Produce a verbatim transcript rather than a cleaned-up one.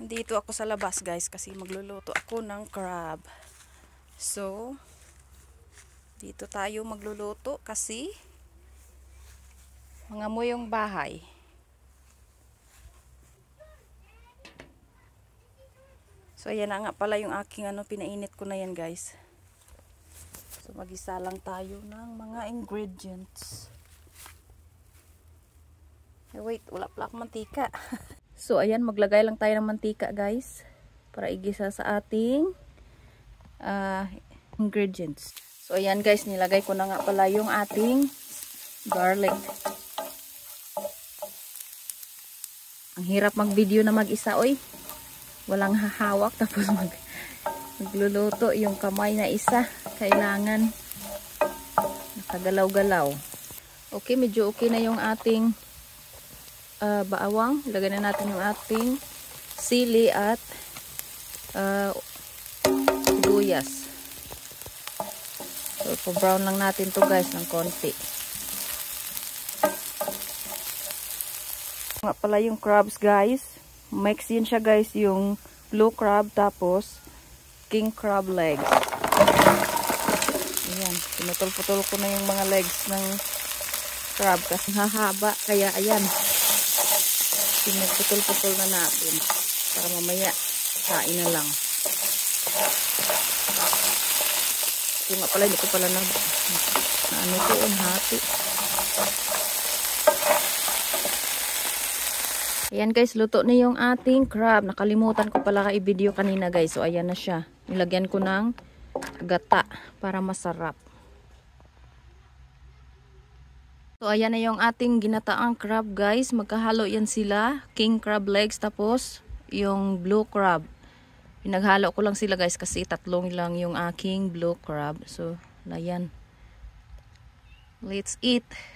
Dito ako sa labas guys kasi magluluto ako ng crab. So, dito tayo magluluto kasi mangamoy yung bahay. So, ayan na nga pala yung aking ano, pinainit ko na yan guys. So, mag-isa lang tayo ng mga ingredients. Hey, wait, wala pala akong mantika. So, ayan, maglagay lang tayo ng mantika guys. Para igisa sa ating uh, ingredients. So, ayan guys, nilagay ko na nga pala yung ating garlic. Ang hirap mag-video na mag-isa, oy. Walang hahawak, tapos mag magluluto yung kamay na isa. Kailangan nakagalaw-galaw. Okay, medyo okay na yung ating Uh, baawang. Lagyan na natin yung ating sili at uh, sibuyas. So, po-brown lang natin to guys ng konti. Nga pala yung crabs guys. Mix yun siya guys, yung blue crab tapos king crab legs. Ayan, pinutol-putol ko na yung mga legs ng crab kasi hahaba. Kaya ayan, pinagputol-putol na natin para mamaya kain na lang. Ito nga pala, hindi ko pala na, na ano ko ang hati. Ayan guys, luto na yung ating crab. Nakalimutan ko pala ka-i-video kanina guys. So ayan na siya. Nilagyan ko ng gata para masarap. So, ayan na yung ating ginataang crab guys. Magkahalo yan sila. King crab legs tapos yung blue crab. Pinaghalo ko lang sila guys kasi tatlong lang yung aking blue crab. So, ayan. Let's eat.